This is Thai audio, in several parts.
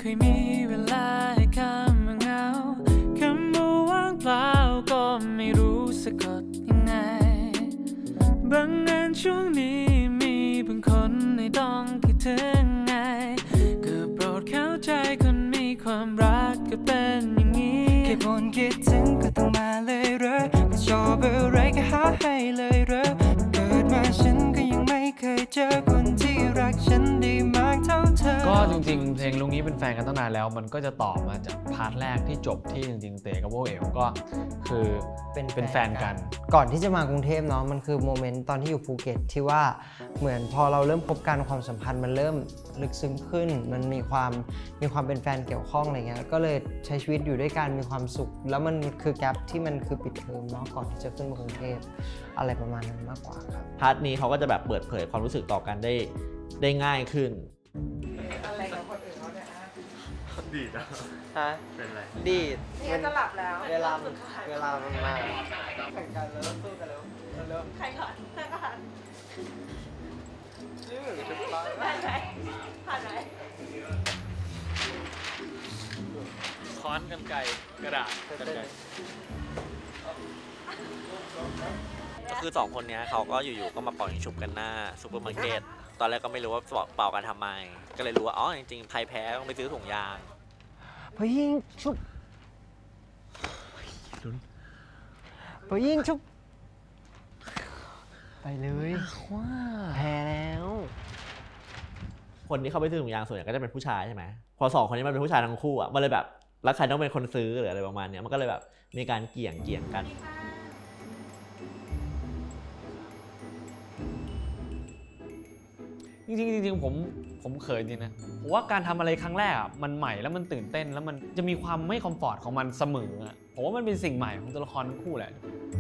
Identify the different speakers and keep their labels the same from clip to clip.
Speaker 1: ยมีเวลาให้คำว่าเหงาคำว่าว่างเปล่าก็ไม่รู้สะกดยังไงบางงานช่วงนี้มีบางคนไม่ต้องคิดถึงไงก็โปรดเข้าใจคนมีความรักก็เป็นอย่างนี้แค่บ่นคิดถึงก็ต้องมาเลยเหรอไม่ชอบอะไรก็หาให้เลยเหรอเกิดมาฉันก็ยังไม่เคยเจอคนที่รักฉันได้มากเท่าเธอ
Speaker 2: ก็จริงๆเพลงลุงนี้เป็นแฟนกันตั้งนานแล้วมันก็จะต่อมาจากพาร์ทแรกที่จบที่จริงๆเต๋กับโบเอ๋วก็คือเป็นแฟนกัน
Speaker 3: ก่อนที่จะมากรุงเทพเนาะมันคือโมเมนต์ตอนที่อยู่ภูเก็ตที่ว่าเหมือนพอเราเริ่มพบกันความสัมพันธ์มันเริ่มลึกซึ้งขึ้นมันมีความเป็นแฟนเกี่ยวข้องอะไรเงี้ยก็เลยใช้ชีวิตอยู่ด้วยกันมีความสุขแล้วมันคือแกลบที่มันคือปิดเทอมเนาะก่อนที่จะขึ้นมากรุงเทพอะไรประมาณนั้นมากกว่าครับ
Speaker 4: พาร์ทนี้เขาก็จะแบบเปิดเผยความรู้สึกต่อกันได้ง่ายขึ้น
Speaker 5: อะไรกับคนอื่นเขาเนี่ย
Speaker 6: ดีด
Speaker 3: ฮะ
Speaker 6: เป็นไร
Speaker 3: ดีด
Speaker 5: เนี่ยจะหลับแล้ว
Speaker 3: เวลามันมาแข่งกันแล้วสู้กันแล้ว
Speaker 5: ใครก่อนใครก่อน
Speaker 3: นี่เหมือนจะตาย
Speaker 5: ผ่านไหนผ่านไหน
Speaker 2: ค้อนกันไก่กระดาษกันไก่
Speaker 4: ก็คือ2คนนี้เขาก็อยู่ๆก็มาเป่ายิงฉุบกันหน้าซูเปอร์มาร์เก็ตตอนแรกก็ไม่รู้ว่าเป่ากันทำไมก็เลยรู้ว่าอ๋อจริงๆใครแพ้ต้องไปซื้อถุงยาง
Speaker 3: เป่ายิงฉุบเป่ายิงฉุบไปเลยว้าแพ้แล้ว
Speaker 4: คนที่เขาไปซื้อถุงยางส่วนใหญ่ก็จะเป็นผู้ชายใช่ไหมพอ2คนนี้มันเป็นผู้ชายทั้งคู่อ่ะมันเลยแบบแล้วใครต้องเป็นคนซื้อหรืออะไรประมาณนี้มันก็เลยแบบมีการเกี่ยงกัน
Speaker 2: จริงผมเขินจริงนะผมว่าการทำอะไรครั้งแรกอ่ะมันใหม่แล้วมันตื่นเต้นแล้วมันจะมีความไม่คอมฟอร์ตของมันเสมออ่ะผมว่ามันเป็นสิ่งใหม่ของตัวละครทั้งคู่แหละ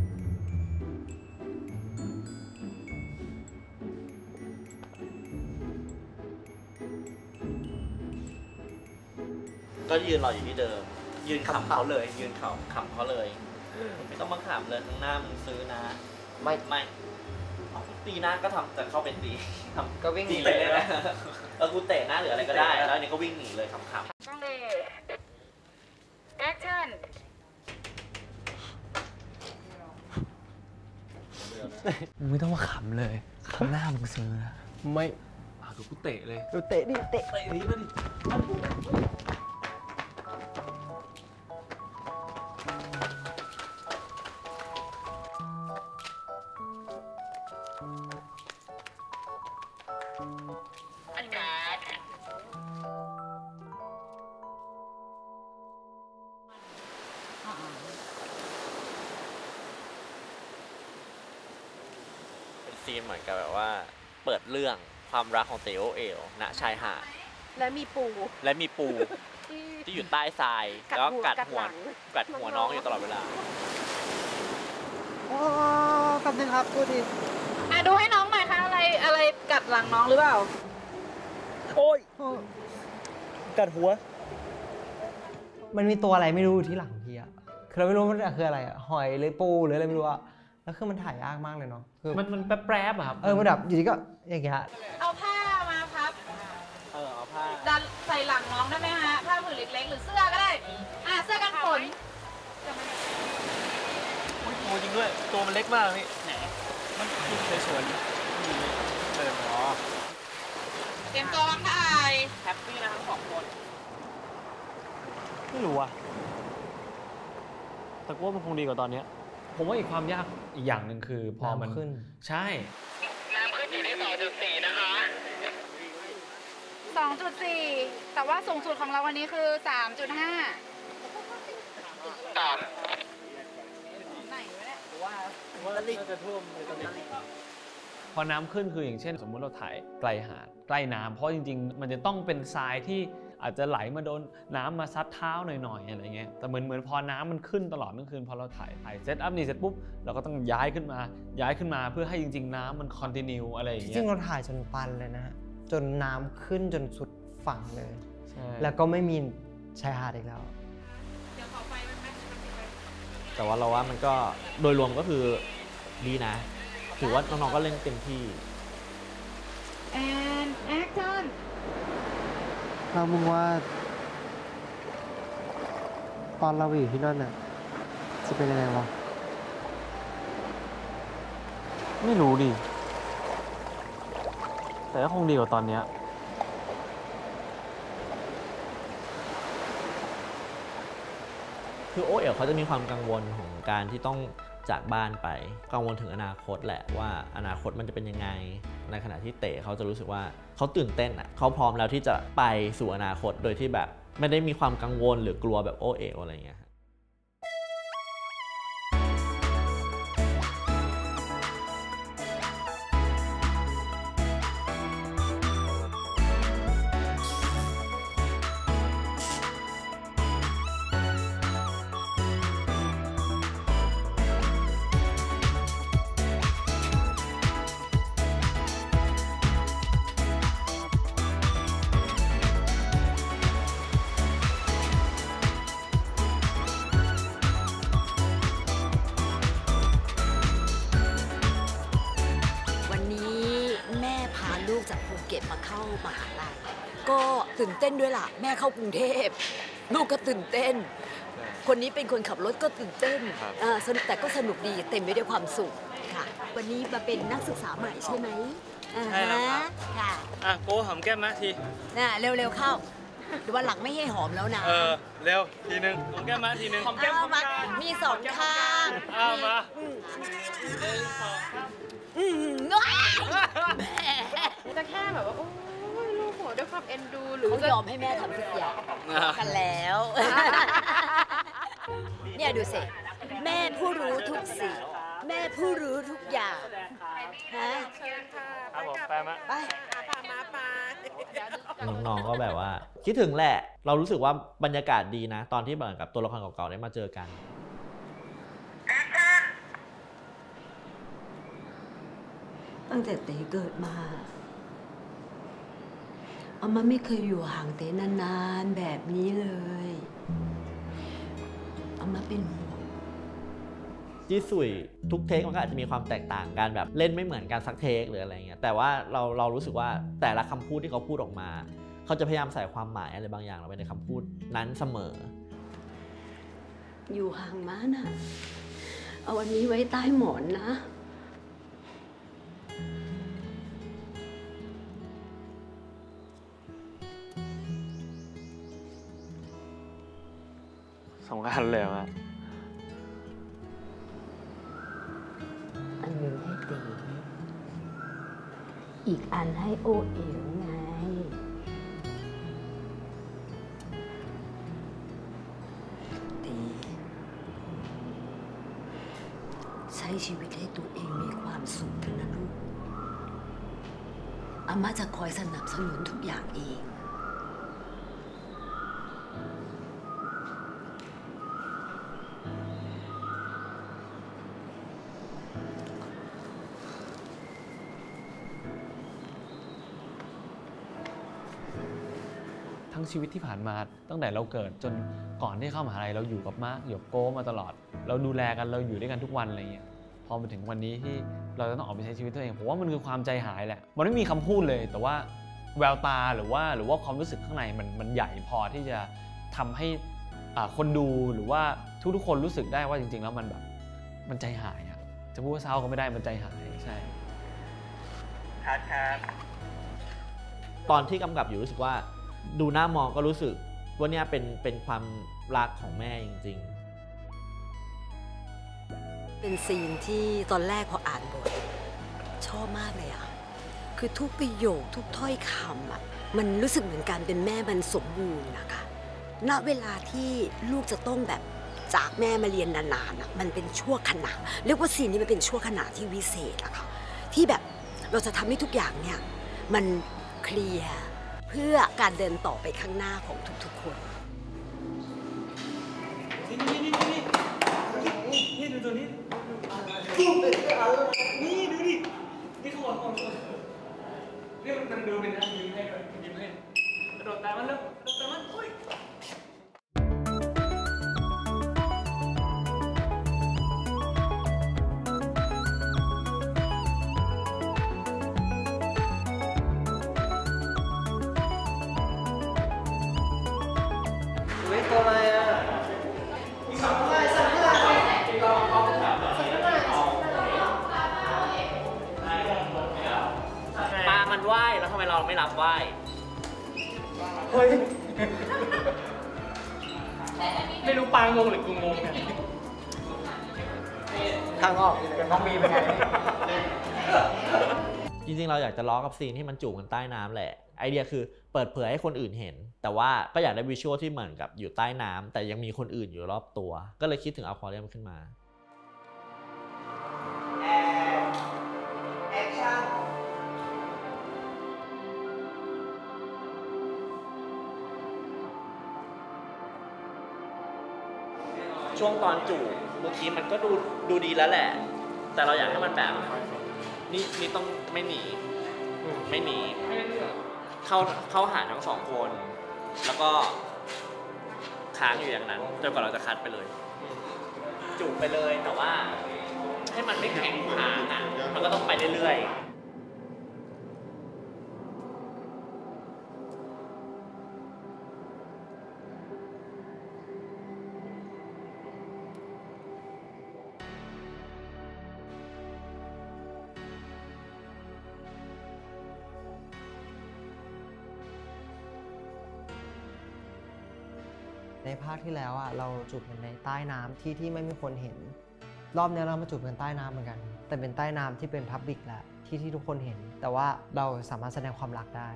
Speaker 4: ก็ยืนรออยู่ที่เดิมยืนขำเขาเลยยืนขำเขาเลยไม่ต้องมาขำเลยข้างหน้ามึงซื้อนะไม่ตีหน้าก็ทำแต่เข้าเป็นตีทำ
Speaker 3: ก็วิ่งหนี
Speaker 4: เลยนะกูเตะหน้าหรืออะไรก็ได้แล้วนี่ก็วิ่งหนีเลยขำ
Speaker 5: ต้องเลยแอคชั่น
Speaker 2: มึงไม่ต้องมาขำเลยข้างหน้ามึงซื้อนะ
Speaker 3: ไม่
Speaker 2: ดูกูเตะเลย
Speaker 3: ดูเตะดิเตะ
Speaker 2: ดิมาดิ
Speaker 4: ซีนเหมือนกับแบบว่าเปิดเรื่องความรักของเต๋อเอ๋วณชายหาด
Speaker 5: และมีปู
Speaker 4: ที่อยู่ใต้ทรายแล้วกัดหัวน้องอยู่ตลอดเวลา
Speaker 3: อ๋อแป๊บนึงครับดูดิ
Speaker 5: ดูให้น้องหน่อยค่ะอะไรกัดหลังน้องหรือเปล่า
Speaker 3: โอ้ยกัดหัวมันมีตัวอะไรไม่รู้ที่หลังพี่อะคือเราไม่รู้มันคืออะไรอะหอยหรือปูหรืออะไรไม่รู้อะแล้วคือมันถ่ายยากมากเลยเนาะคือ
Speaker 2: มันแป๊บๆอะครับ
Speaker 3: มันแบบอยู่ดีก็อย่างเงี้ย
Speaker 5: เอาผ้ามาพับ
Speaker 4: เอาผ้า
Speaker 5: ดันใส่หลังน้องได้ไหมฮะผ้าผืนเล็กๆหรือเสื้อก็ได้เสื้อกันฝน
Speaker 2: โอ้ยจริงด้วยตัวมันเล็กมากนี่ไหนมันดูสวยๆ
Speaker 5: เตรียมตัวถ่าย
Speaker 4: แฮปปี้นะทั้ง2คน
Speaker 2: ไม่รู้อะแต่ว่ามันคงดีกว่าตอนนี้ผมว่าอีกความยากอีกอย่างหนึ่งคือพอมัน
Speaker 3: ขึ้น
Speaker 2: ใช่
Speaker 5: น้ำขึ้นอยู่ที่ 2.4 นะคะ 2.4 แต่ว่าสูงสุดของเราวันนี้คือ 3.5
Speaker 4: ต่อ
Speaker 5: ไหนวะเนี่ย
Speaker 2: ว่าจะท่วมตอนนี้พอน้ำขึ้นคืออย่างเช่นสมมุติเราถ่ายไกลหาดใกล้น้ำเพราะจริงๆมันจะต้องเป็นทรายที่อาจจะไหลมาโดนน้ำมาซัดเท้าหน่อยๆอะไรเงี้ยแต่เหมือนพอน้ำมันขึ้นตลอดทั้งคืนพอเราถ่ายเซตอัพนี่เสร็จปุ๊บเราก็ต้องย้ายขึ้นมาเพื่อให้จริงๆน้ำมันคอนติเนียอะไรอย่างเงี้ย
Speaker 3: จริงเราถ่ายจนปันเลยนะจนน้ำขึ้นจนสุดฝั่งเลยแล้วก็ไม่มีชายหาดอีกแล้ว
Speaker 4: แต่ว่าเราว่ามันก็โดยรวมก็คือดีนะถือว่าน้องๆก็เล่นเต็มที่
Speaker 5: and action
Speaker 3: ถ้ามึงว่าตอนเราอยู่ที่นั่นน่ะจะเป็นยังไงวะ
Speaker 1: ไม่รู้ดิแต่ก็คงดีกว่าตอนเนี้ย
Speaker 4: คือโอเอ๋วเขาจะมีความกังวลของการที่ต้องจากบ้านไปกังวลถึงอนาคตแหละว่าอนาคตมันจะเป็นยังไงในขณะที่เต๋เขาจะรู้สึกว่าเขาตื่นเต้นอ่ะเขาพร้อมแล้วที่จะไปสู่อนาคตโดยที่แบบไม่ได้มีความกังวลหรือกลัวแบบโอเอ๋วอะไรอย่างเงี้ย
Speaker 6: ลูกจากภูเก็ตมาเข้ามหาลัยก็ตื่นเต้นด้วยล่ะแม่เข้ากรุงเทพลูกก็ตื่นเต้นคนนี้เป็นคนขับรถก็ตื่นเต้นแต่ก็สนุกดีเต็มไปด้วยความสุขค่ะวันนี้มาเป็นนักศึกษาใหม่ใช่ไหม
Speaker 1: ใช่แล้วครับค่ะโก้หอมแก้มมาที
Speaker 6: เร็วๆเข้าเดี๋ยววันหลังไม่ให้หอมแล้วนะ
Speaker 1: เร็วทีนึงหอมแก้มมาทีนึงหอมแก้มมา
Speaker 6: มีสองข้าง
Speaker 1: มา
Speaker 5: จะแค่แบบว่าโอ้ยลูกหัวด้วยความเอ็นดูหรือ
Speaker 6: เขายอมให้แม่ทำทุกอย่างกันแล้วเนี่ยดูสิแม่ผู้รู้ทุกสิ่งแม่ผู้รู้ทุกอย่างฮะ
Speaker 5: เชิญค่ะ
Speaker 1: ไป
Speaker 4: น้องๆก็แบบว่าคิดถึงแหละเรารู้สึกว่าบรรยากาศดีนะตอนที่เหมือนกับตัวละครเก่าๆได้มาเจอกัน
Speaker 6: ตั้งแต่เต๋เกิดมาอาม่าไม่เคยอยู่ห่างเต๋นานๆแบบนี้เลยอาม่าเป็นห่วง
Speaker 4: จี้สุยทุกเทคมันก็อาจจะมีความแตกต่างกันแบบเล่นไม่เหมือนกันสักเทคหรืออะไรเงี้ยแต่ว่าเรารู้สึกว่าแต่ละคำพูดที่เขาพูดออกมาเขาจะพยายามใส่ความหมายอะไรบางอย่างลงไปในคำพูดนั้นเสมอ
Speaker 6: อยู่ห่างม้าน่ะเอาอันนี้ไว้ใต้หมอนนะ
Speaker 1: 2 อันเลยอ่ะ
Speaker 6: อันนึงให้เต๋อีกอันให้โอเอ๋วไงเต๋ใช้ชีวิตให้ตัวเองมีความสุขเถอะนะลูกอาม่าจะคอยสนับสนุนทุกอย่างเอง
Speaker 2: ทั้งชีวิตที่ผ่านมาตั้งแต่เราเกิดจนก่อนที่เข้ามหาลัยเราอยู่กับอยู่โก้มาตลอดเราดูแลกันเราอยู่ด้วยกันทุกวันอะไรเงี้ยพอมาถึงวันนี้ที่เราจะต้องออกไปใช้ชีวิตตัวเองผมว่ามันคือความใจหายแหละมันไม่มีคำพูดเลยแต่ว่าแววตาหรือว่าความรู้สึกข้างในมันใหญ่พอที่จะทำให้คนดูหรือว่าทุกคนรู้สึกได้ว่าจริงๆแล้วมันแบบมันใจหายอะจะพูดว่าเศร้าก็ไม่ได้มันใจหายใช่
Speaker 4: ครับตอนที่กำกับอยู่รู้สึกว่าดูหน้ามองก็รู้สึกว่าเนี่ยเป็นความรักของแม่จริง
Speaker 6: ๆเป็นซีนที่ตอนแรกพออ่านบทชอบมากเลยอ่ะคือทุกประโยคทุกถ้อยคำอ่ะมันรู้สึกเหมือนการเป็นแม่มันสมบูรณ์นะคะณเวลาที่ลูกจะต้องแบบจากแม่มาเรียนนานๆอ่ะมันเป็นชั่วขณะเรียกว่าซีนนี้มันเป็นชั่วขณะที่วิเศษอะค่ะที่แบบเราจะทำให้ทุกอย่างเนี่ยมันเคลียร์เพื่อการเดินต่อไปข้างหน้าของทุกๆคน
Speaker 1: นี่ดูตัวนี้นี่ดูดินี่ขวดนี่มันดูเป็นนะยิ้มให้ด้วยยิ้มให้กระโดดตามมันเร็วกระโดดตามมันอุ้ย
Speaker 3: ตัวอะไรอ่ะ
Speaker 4: ามไหว้
Speaker 1: เฮ้ยไม่รู้ปางงงหรือกูงงเนี่ยทางออกเป็นน้องมีเป็นไง
Speaker 4: จริงๆเราอยากจะล้อกับซีนที่มันจูบกันใต้น้ำแหละไอเดียคือเปิดเผยให้คนอื่นเห็นแต่ว่าก็อยากได้วิชวลที่เหมือนกับอยู่ใต้น้ำแต่ยังมีคนอื่นอยู่รอบตัวก็เลยคิดถึงอควาเรียมขึ้นมาแอคชั่นช่วงตอนจูบเมื่อกี้มันก็ดูดีแล้วแหละแต่เราอยากให้มันแบบนี่ต้องไม่หนีเข้าหาทั้งสองคนแล้วก็ค้างอยู่อย่างนั้นจนกว่าเราจะคัดไปเลยจูบไปเลยแต่ว่าให้มันไม่แข็งค้างอ่ะมันก็ต้องไปเรื่อยๆ
Speaker 3: ในภาคที่แล้วอ่ะเราจูบกันในใต้น้ำที่ไม่มีคนเห็นรอบนี้เรามาจูบกันใต้น้ำเหมือนกันแต่เป็นใต้น้ำที่เป็นพับลิกแหละที่ทุกคนเห็นแต่ว่าเราสามารถแสดงความรักได้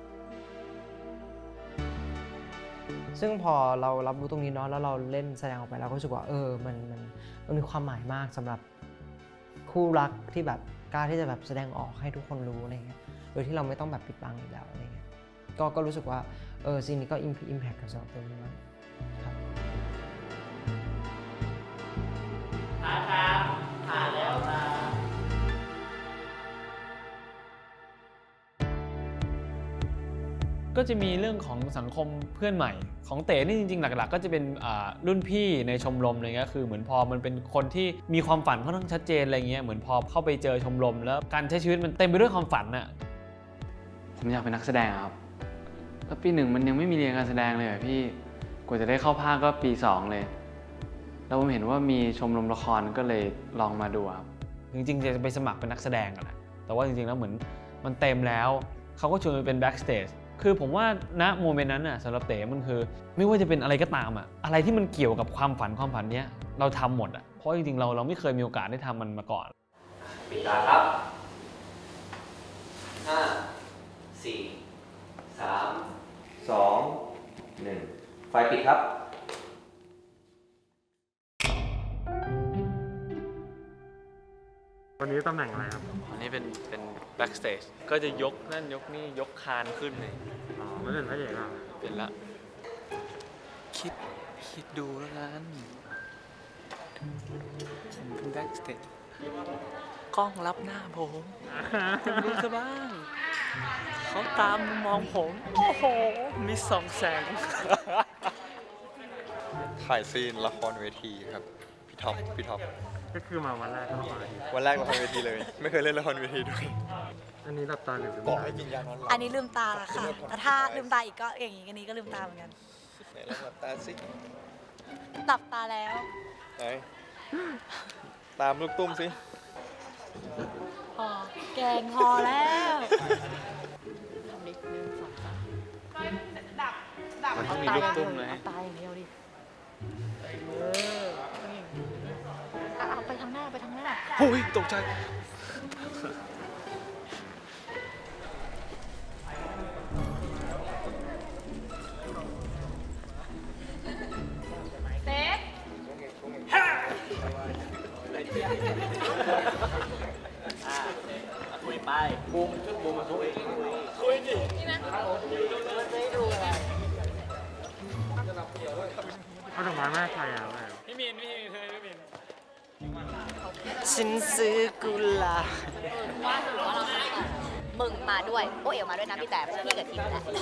Speaker 3: ซึ่งพอเรารับรู้ตรงนี้เนาะแล้วเราเล่นแสดงออกไปเราก็รู้สึกว่ามันมีความหมายมากสำหรับคู่รักที่แบบกล้าที่จะแบบแสดงออกให้ทุกคนรู้อะไรเงี้ยโดยที่เราไม่ต้องแบบปิดบังอีกแล้วอะไรเงี้ยก็รู้สึกว่าซีนนี้ก็อิมแพคกับสำหรับตัวนี้มาก
Speaker 4: ครับผ่านแล้วนะ
Speaker 2: ก็จะมีเรื่องของสังคมเพื่อนใหม่ของเต๋นี่จริงๆหลักๆก็จะเป็นรุ่นพี่ในชมรมอะไรเงี้ยคือเหมือนพอมันเป็นคนที่มีความฝันค่อนข้างชัดเจนอะไรเงี้ยเหมือนพอเข้าไปเจอชมรมแล้วการใช้ชีวิตมันเต็มไปด้วยความฝันน่ะ
Speaker 1: ผมอยากเป็นนักแสดงครับแล้วปี 1มันยังไม่มีเรียนการแสดงเลยพี่กว่าจะได้เข้าภาคก็ปี 2เลยแล้วผมเห็นว่ามีชมรมละครก็เลยลองมาดูครับ
Speaker 2: จริงๆจะไปสมัครเป็นนักแสดงกันแหละแต่ว่าจริงๆแล้วเหมือนมันเต็มแล้วเขาก็ชวนไปเป็นแบ็กสเตจคือผมว่าณโมเมนต์นั้นน่ะสำหรับเต๋มันคือไม่ว่าจะเป็นอะไรก็ตามอ่ะอะไรที่มันเกี่ยวกับความฝันเนี้ยเราทำหมดอ่ะเพราะจริงๆเราไม่เคยมีโอกาสได้ทำมันมาก่อน
Speaker 4: ปิดตาครับ5 4 3 2 1ไฟปิดครับ
Speaker 1: วันนี้ตำแหน่งอะไรครับ
Speaker 2: วันนี้เป็นแบ็กสเตจก็จะยกนั่นยกนี่ยกคานขึ้นเลย
Speaker 1: อ๋อไม่เป็นพระเอกอ่ะ
Speaker 2: เป็นละคิดดูแล้วกันผมเป็นแบ็กสเตจกล้องรับหน้าผมคุณรู้ซะบ้างเขาตามมองผมโอ้โหมีส่องแสง
Speaker 7: ถ่ายซีนละครเวทีครับพี่ท็อป
Speaker 1: ก็คือมาวันแรกละครเวที
Speaker 7: วันแรกละครเวทีเลยไม่เคยเล่นละครเวทีด้วย
Speaker 1: อันนี้หลับตาหรือ
Speaker 7: บอกให้กินยานอนหลับ
Speaker 8: อันนี้ลืมตาค่ะแต่ถ้าลืมตาอีกก็อย่างนี้อันนี้ก็ลืมตาเหมือนกัน
Speaker 7: ไหนลองหลับตาสิ
Speaker 8: หลับตาแล้ว
Speaker 7: ไหนตามลูกตุ้มสิ
Speaker 8: พอแกงพอแล้ว
Speaker 2: มันต้องมีลูกตุ้มเลย
Speaker 8: ตายอย่างเดียวดิเอาไปทางหน้า
Speaker 2: โอ้ยตกใจ
Speaker 5: เต๊ะ
Speaker 4: คุยไปบูมมาคุยดิ
Speaker 5: นี่นะ
Speaker 8: ไม่ดูอะไร
Speaker 1: เอาดอกไม้แม่ใครอ่ะ
Speaker 2: พี่มินเธอพี่มิน
Speaker 3: ฉันซื้อกุหลาบ
Speaker 8: มึงมาด้วยโอเอ๋วมาด้วยนะพี่แต่พี่กับทีมแหละ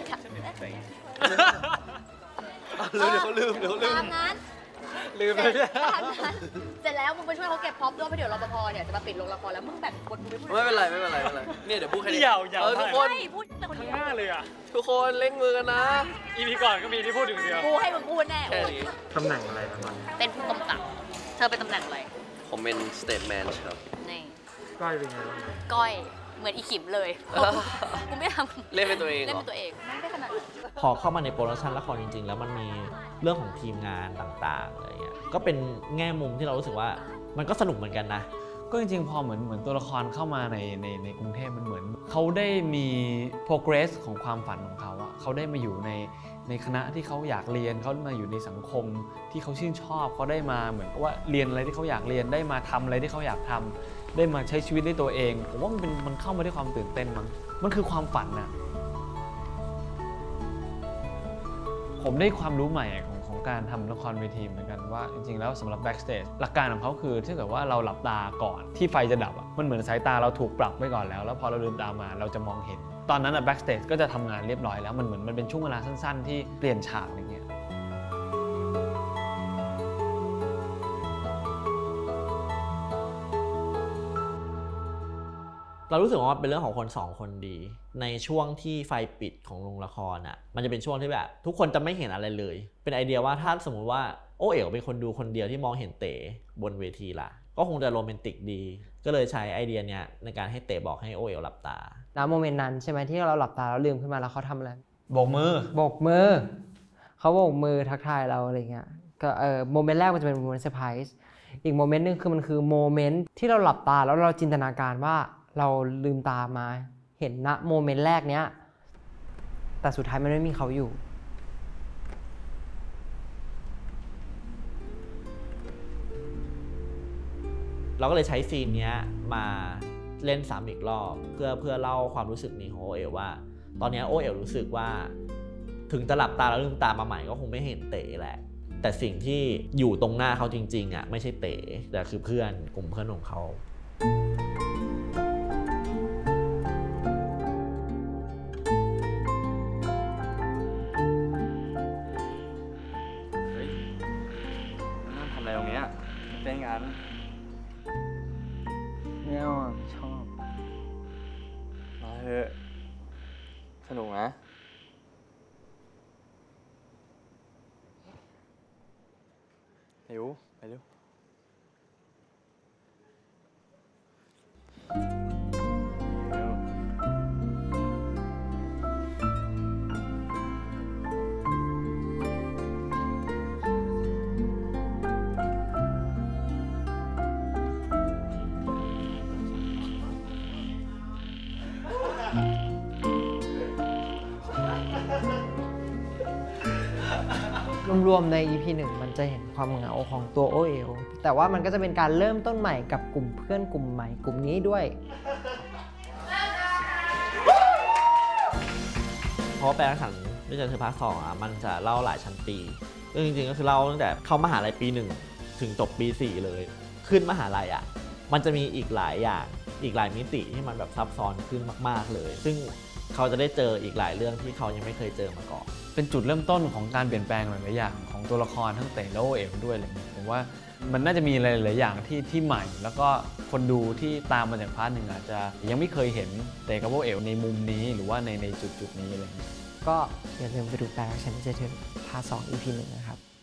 Speaker 7: เดี๋ยวเขาลืม
Speaker 8: ตามนั้น
Speaker 2: ลืมเลย
Speaker 8: เสร็จแล้วมึงไปช่วยเขาเก็บพ็อปด้วยเพราะเดี๋ยวรปภเนี่ยจะมาปิดโรงละครแล้วมึงแบบคนกู
Speaker 7: ไม่เป็นไรเนี่ยเดี๋ยวพูดแค่นี้
Speaker 2: ยาว
Speaker 7: ทุกคน
Speaker 8: พูด
Speaker 2: ข้างหน้าเลยอ่ะ
Speaker 7: ทุกคนเล่งมือกันนะ
Speaker 2: EPก่อนก็มีที่พูดถึงเดียว
Speaker 8: กูให้มึงพูดแน่
Speaker 1: ตำแหน่งอะไรครับ
Speaker 8: เป็นผู้กำกับเธอเป็นตำแหน่งอะไร
Speaker 7: ผมเป็นสเตทแมนครับ
Speaker 8: นี่
Speaker 1: ก้อยเป็นไงบ้าง
Speaker 8: ก้อยเหมือนอีขิมเลยกูไม่ทำ
Speaker 9: เล่นเป็นตัวเอง
Speaker 8: เล่นเป็นตัวเองไม่ได้ขนาดนั้น
Speaker 4: พอเข้ามาในโปรดักชันละครจริงๆแล้วมันมีเรื่องของทีมงานต่างๆอะไรเงี้ยก็เป็นแง่มุมที่เรารู้สึกว่ามันก็สนุกเหมือนกันนะ
Speaker 2: ก็จริงๆพอเหมือนตัวละครเข้ามาในกรุงเทพมันเหมือนเขาได้มี progress ของความฝันของเขาอะเขาได้มาอยู่ในคณะที่เขาอยากเรียนเขามาอยู่ในสังคมที่เขาชื่นชอบเขาได้มาเหมือนกับว่าเรียนอะไรที่เขาอยากเรียนได้มาทำอะไรที่เขาอยากทำได้มาใช้ชีวิตด้วยตัวเองผมว่ามันเข้ามาด้วยความตื่นเต้นมั้งมันคือความฝันอะผมได้ความรู้ใหม่ของการทำละครเวทีเหมือนกันว่าจริงๆแล้วสำหรับ backstage หลักการของเขาคือถ้าเกิดว่าเราหลับตาก่อนที่ไฟจะดับมันเหมือนสายตาเราถูกปรับไว้ก่อนแล้วพอเราลืมตามาเราจะมองเห็นตอนนั้น backstage ก็จะทำงานเรียบร้อยแล้วมันเหมือนมันเป็นช่วงเวลาสั้นๆที่เปลี่ยนฉากอะไรเงี้ย
Speaker 4: เรารู้สึกว่าเป็นเรื่องของคน2คนดีในช่วงที่ไฟปิดของโรงละครอ่ะมันจะเป็นช่วงที่แบบทุกคนจะไม่เห็นอะไรเลยเป็นไอเดียว่าถ้าสมมุติว่าโอเอ๋วเป็นคนดูคนเดียวที่มองเห็นเต๋บนเวทีล่ะก็คงจะโรแมนติกดีก็เลยใช้ไอเดียเนี้ยในการให้เต๋บอกให้โอเอ๋วหลับตา
Speaker 3: แล้วโมเมนต์นั้นใช่ไหมที่เราหลับตาแล้วลืมขึ้นมาแล้วเขาทำอะไร
Speaker 2: โบกมือ
Speaker 3: เขาโบกมือทักทายเราอะไรเงี้ยก็โมเมนต์แรกมันจะเป็นโมเมนต์เซอร์ไพรส์อีกโมเมนต์นึงคือมันคือโมเมนต์ที่เราหลับตาแล้วเราจินตนาการว่าเราลืมตามาเห็นณโมเมนต์แรกเนี้ยแต่สุดท้ายมันไม่มีเขาอยู่
Speaker 4: เราก็เลยใช้ซีนนี้มาเล่นซ้ำอีกรอบเพื่อเล่าความรู้สึกนี้ของโอเอ๋วว่าตอนนี้โอเอ๋วรู้สึกว่าถึงจะหลับตาแล้วลืมตามาใหม่ก็คงไม่เห็นเต๋แหละแต่สิ่งที่อยู่ตรงหน้าเขาจริงๆอ่ะไม่ใช่เต๋แต่คือเพื่อนกลุ่มเพื่อนของเขา
Speaker 9: เป็นงาน
Speaker 3: ไม่เอาอ่ะชอบ
Speaker 9: มาเถอะสนุกนะเร็วไปเร็ว
Speaker 3: รวมๆใน EP 1 มันจะเห็นความเหงาของตัวโอเอ๋วแต่ว่ามันก็จะเป็นการเริ่มต้นใหม่กับกลุ่มเพื่อนกลุ่มใหม่กลุ่มนี้ด้วย
Speaker 4: เพราะแปลงขันวิจัยเธอภาค2อ่ะมันจะเล่าหลายชั้นปีซึ่งจริงๆก็คือเล่าตั้งแต่เข้ามหาลัยปี1ถึงจบปี4เลยขึ้นมหาลัยอ่ะมันจะมีอีกหลายอย่างอีกหลายมิติที่มันแบบซับซ้อนขึ้นมากๆเลยซึ่งเขาจะได้เจออีกหลายเรื่องที่เขายังไม่เคยเจอมาก่อน
Speaker 2: เป็นจุดเริ่มต้นของการเปลี่ยนแปลงหลายๆอย่างของตัวละครทั้งเต๋และโอเอ๋วด้วยอะไรเงี้ยผมว่ามันน่าจะมีหลายๆอย่างที่ใหม่แล้วก็คนดูที่ตามมาจากพาร์ทหนึ่งอาจจะยังไม่เคยเห็นเต๋กับโอเอ๋วในมุมนี้หรือว่าในจุดนี้อะไรเงี้ย
Speaker 3: ก็อย่าลืมไปดูแปลงฉันจะเธอพาร์ท 2 EP 1 นะครับ